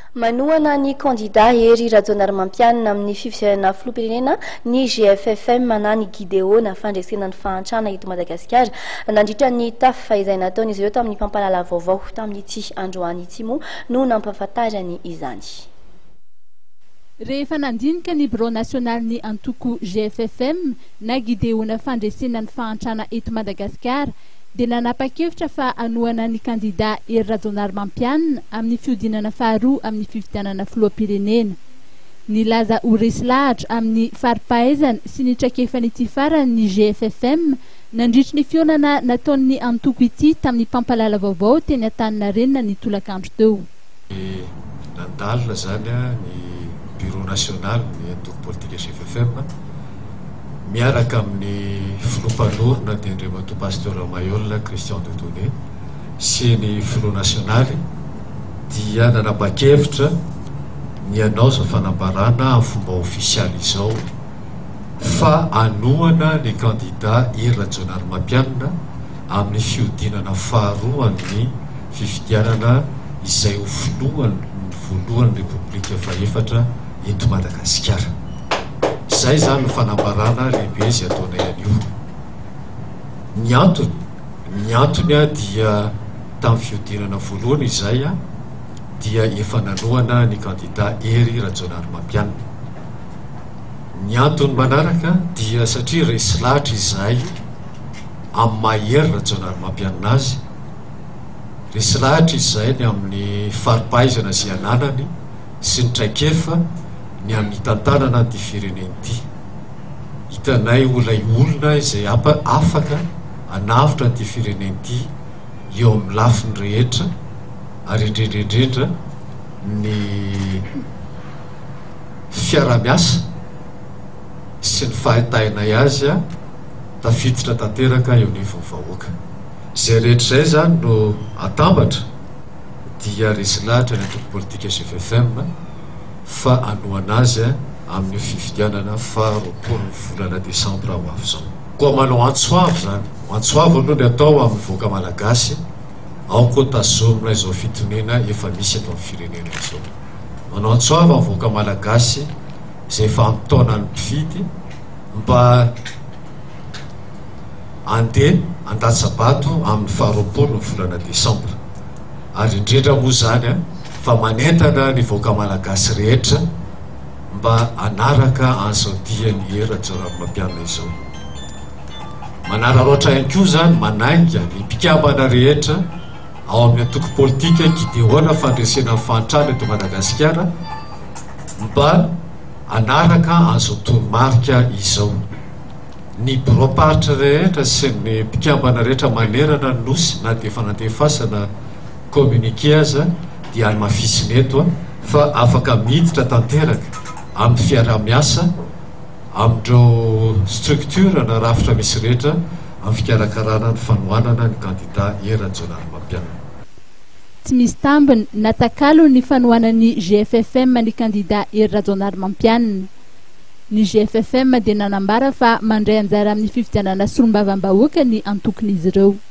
Manohana ny kandidà Hery Rajaonarimampianina amin'ny fifidianana filoham-pirenena ny GFFM manany Gideoana Fandresena ny Fahantrana eto Madagasikara nandritra ny tafa izay nataon'izy ireo tamin'ny mpampahalala vaovao tamin'ity androany ity moa no nampahafantarany izany. Rehefa nandinika ny bureau national ny antoko GFFM na Gideoana Fandresena ny Fahantrana eto Madagasikara dia nanapa-kevitra fa anohana ny kandidà Hery Rajaonarimampianina amin'ny fihodinana faharoa amin'ny fifidianana filoham-pirenena. Nilaza ho resy lahatra amin'ny fari-pahaizana sy ny traikefan'ity farany ny GFFM nandritry ny fionana nataon'ny antoko ity tamin'ny mpampahalala vaovao teny Antaninarenina ny tolakandro teo. Nandalina zany ny bureau national ny antoko politika GFFM miaraka amin'ny filompanorona dia Andriamato pasteur Mayolla Christian de Donné sy ny filoha nasionaly dia nanapa-kevitra ny anaoza fanambarana amin'ny fomba ofisialy izao fa anohana ny kandidà Hery Rajaonarimampianina amin'ny fihodinana faharoa amin'ny fifidianana izay ho filohany voalohan'ny Repoblika Faefatra eto Madagasikara. Zay zany ny fanambarana lehibe izay ataonay an'io. Ny antony dia tamin'ny fihodinana voalohany izay dia efa nanohana ny kandidà Hery Rajaonarimampianina. Ny antony manaraka dia satria resy lahatra izay amin'ny maha-Hery Rajaonarimampianina azy, resy lahatra izay ny amin'ny fari-pahaizana izay ananany sy ny traikefa ny amin'ny tantanana ty fireneny ity. Hitanay olay olona izay afaka anavitra ty fireneny ity eo amin'ny lafiny rehetra ary indrindrindrindra ny fiara-miasa sy ny fahitainay azy tafiditra tanteraka eo anivon'ny vahoaka. Zay rehetra zay zany no atambatra dia resy lahatra ny antoko politika GFFM fa anohana azy amin'ny fifidianana faha-roapolo volana Desambra ho avy zao. Koa manao antsoavo zany, antsoavo aloha ny atao amin'ny voaka malagasy, ao koa tazomina izao fitonena efa misy eto amin'ny firenena izao. Manao antsoavo amin'ny voaka malagasy izay efa ampitaona ny mpifidy mba andeha andatsabato amin'ny faha-roapolo volana Desambra. Ary indrindra moa zany fa manentana ny voaka malagasy rehetra mba anaraka an'izao diany Hery Rajaonarimampianina izao. Manararoatra ihany koa zany manainga ny mpikambana rehetra ao amin'ny antoko politika Gideoana Fandresena ny Fahantrana eto Madagasikara mba anaraka an'izao toromarika izao. Ny bureau-paritra rehetra sy ny mpikambana rehetra manerana ny nosy na dia fanantefasana communiqué aza dia any mafisiny eto fa afaka miditra tanteraka amin'ny fiara-miasa amin'ireo structure na rafitra misy rehetra amin'ny fikarakarana ny fanohanana ny kandidà Hery Rajaonarimampianina. Tsy misy tambiny natakalo ny fanohanan'ny GFFM ny kandidà Hery Rajaonarimampianina. Ny GFFM dia nanambara fa mandray anjara amin'ny fifidianana solombavam-bahoaka ny antokon'izy ireo.